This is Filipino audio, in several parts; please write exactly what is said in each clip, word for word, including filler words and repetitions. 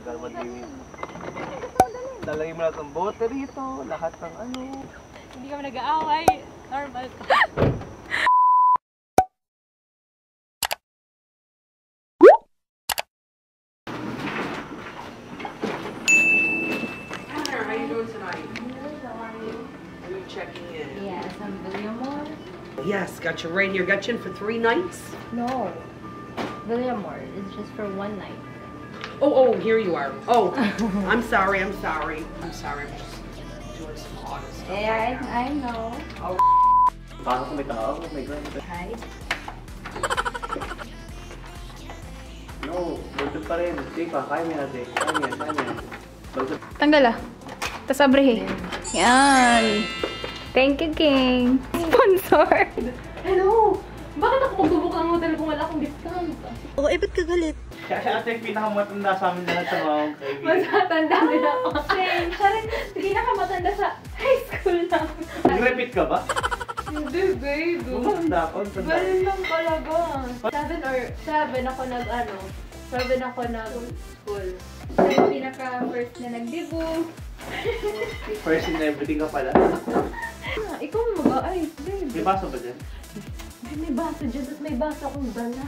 ka mag-liwit. Lalagay mo lahat ng bote rito, lahat ng ano. Hindi kami nag-aaway. Normal. How are you doing tonight? How are you? Are you checking in? Yes, I'm Villamor. Yes, got you right here. Got you in for three nights? No. Villamor is just for one night. Oh, oh, here you are. Oh, I'm sorry, I'm sorry. I'm sorry, I'm just doing some honest stuff. Yeah, right I, I know. now. Oh, Pasok may tao, oh my god. Hi. No, bultot pa rin. Sige pa, kaya mo natin. Kaya mo yan, kaya mo yan. Bultot. Tanggal ah. Tapos abrihe. Yan. Thank you, Ging. Sponsor. Hello! Bakit ako magbubuk ng hotel kung wala akong discount? Oh, eh, ba't ka galit? Siya siya ate yung pinakamatanda sa amin lahat sa mga kaibigan. Mas matanda din ako. Same. Siya rin pinakamatanda sa high school namin. Nag-repeat ka ba? Hindi, babe. Bumanda ako. Ganun lang talaga. Seven or seven ako nag ano. Seven ako nag school. Siya yung pinaka first na nag-debut. First in everything ka pala. Ah, ikaw mag-aayos, babe. May baso ba dyan? May baso dyan, tapos may baso akong dala.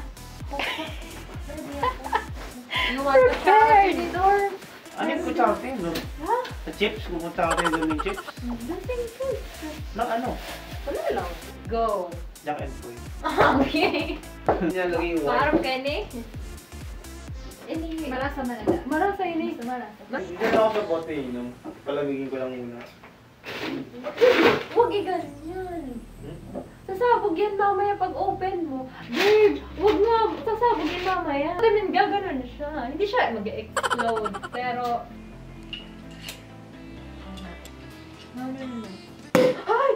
You want to try the door? Ano yung kutsara tayo doon? Ha? Sa chips? Kung kutsara tayo doon yung chips? Nothing good. Nang ano? Wala lang. Go. Jack and Poy. Okay. Nilalagay yung wine. Parang kani. Ini. Marasa manala. Marasa ini. Marasa. Hindi na ako sa bote inom. Palamigin ko lang muna. Huwag i-ganyan. Sasabog yan mamaya pag open mo. Babe, huwag nga. Sasabog yan mamaya. I mean, gaganon siya. Hindi siya mag-explode. Pero... No, no, no. Ay!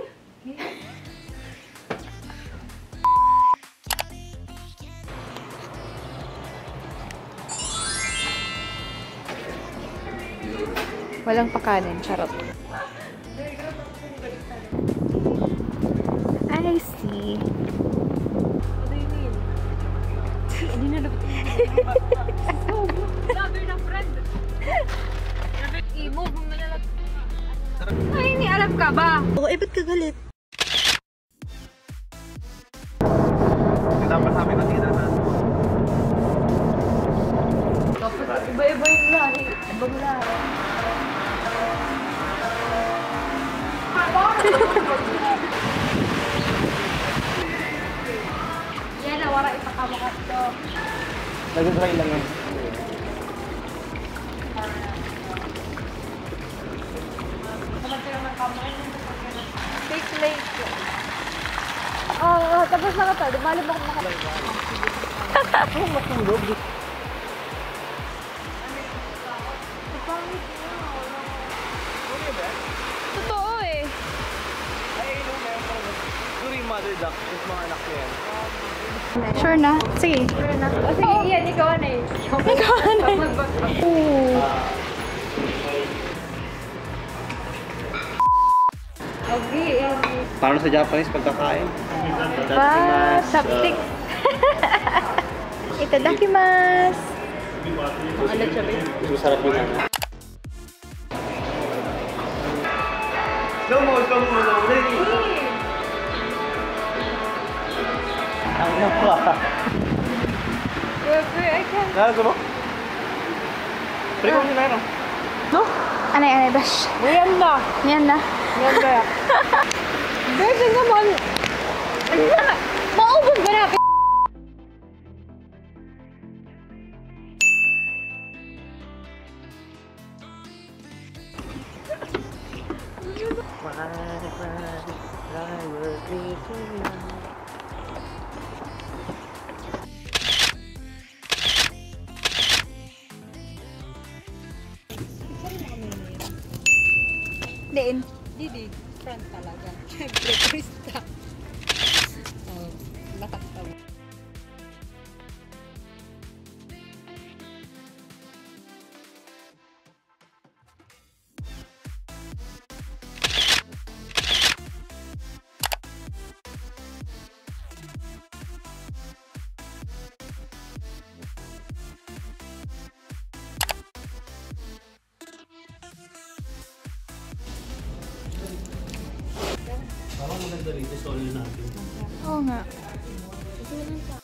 Walang pakanin, charot. I see. What do you mean? Hindi na dapat Sabi na friend. I-move mo na lang. Ay, hindi alam ka ba? Oh, eh, ba't ka galit? Dapat namin matira na. Tapos iba-iba yung lahi. Ibang lahi. Yan na, wala ipakamakat to. Nag-dry lang yan. Fake late. Oo, tapos na ka to. Dumali ba kung makapag? Ano matulog? Totoo eh. Ay, inom na yung parang during mother duck, yung mga anak ko yan. Sure na? Sige. Sure na. O sige, yan, ikaw na eh. Ikaw na. Ooh. Okay. Paano sa Japanese pagkakain? Ba, chopstick. Itadakimasu. Ano siya ba? Susarap mo na. Slow mo, slow mo, slow mo. Ang napa. I can't. Nalago mo? Pwede ko sinay no? No? Anay, anay, dash. Yan na. Yan na. Yan na. Bebe naman. Maubos ba na? Diin. Didi, front talaga. Siyempre, Krista. Oh, nataktaw. margarita, solid natin. Oo nga.